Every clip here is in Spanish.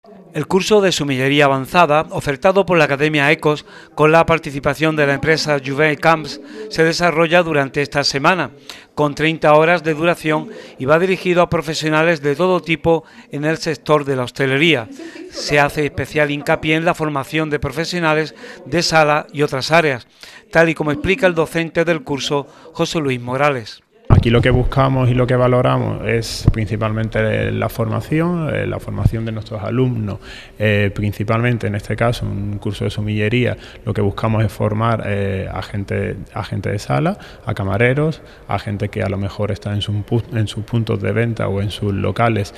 El curso de sumillería avanzada, ofertado por la Academia Ecos con la participación de la empresa Juvet Camps, se desarrolla durante esta semana, con 30 horas de duración y va dirigido a profesionales de todo tipo en el sector de la hostelería. Se hace especial hincapié en la formación de profesionales de sala y otras áreas, tal y como explica el docente del curso, José Luis Morales. Aquí lo que buscamos y lo que valoramos es principalmente la formación de nuestros alumnos, principalmente en este caso un curso de sumillería. Lo que buscamos es formar a gente de sala, a camareros, a gente que a lo mejor está en sus puntos de venta o en sus locales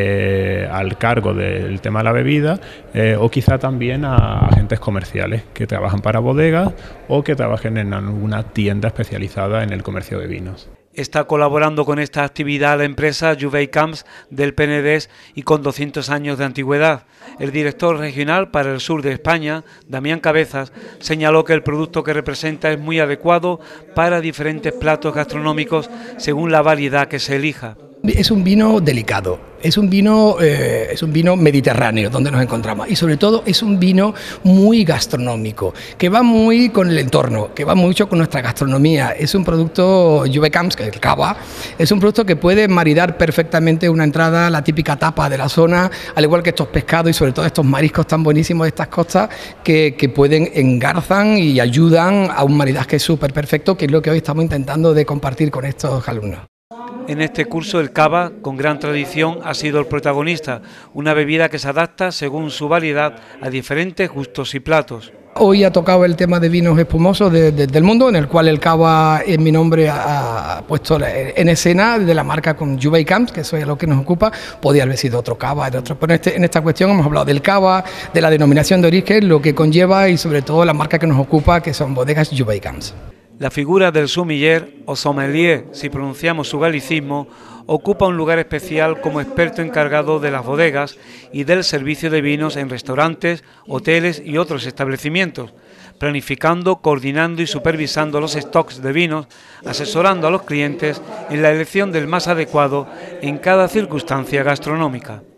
al cargo del tema de la bebida, o quizá también a agentes comerciales que trabajan para bodegas o que trabajen en alguna tienda especializada en el comercio de vinos. Está colaborando con esta actividad la empresa Juvet Camps del Penedès y con 200 años de antigüedad. El director regional para el sur de España, Damián Cabezas, señaló que el producto que representa es muy adecuado para diferentes platos gastronómicos según la variedad que se elija. Es un vino delicado, es un vino mediterráneo donde nos encontramos y sobre todo es un vino muy gastronómico, que va muy con el entorno, que va mucho con nuestra gastronomía. Es un producto Juvet Camps, que es el cava, es un producto que puede maridar perfectamente una entrada, la típica tapa de la zona, al igual que estos pescados y sobre todo estos mariscos tan buenísimos de estas costas que pueden engarzan y ayudan a un maridaje súper perfecto, que es lo que hoy estamos intentando de compartir con estos alumnos. En este curso el cava, con gran tradición, ha sido el protagonista, una bebida que se adapta según su variedad a diferentes gustos y platos. Hoy ha tocado el tema de vinos espumosos del mundo, en el cual el cava en mi nombre ha puesto en escena de la marca con Juvet Camps, que eso es lo que nos ocupa. Podría haber sido otro cava, pero en esta cuestión hemos hablado del cava, de la denominación de origen, lo que conlleva y sobre todo la marca que nos ocupa, que son bodegas Juvet Camps. La figura del sommelier o sommelier, si pronunciamos su galicismo, ocupa un lugar especial como experto encargado de las bodegas y del servicio de vinos en restaurantes, hoteles y otros establecimientos, planificando, coordinando y supervisando los stocks de vinos, asesorando a los clientes en la elección del más adecuado en cada circunstancia gastronómica.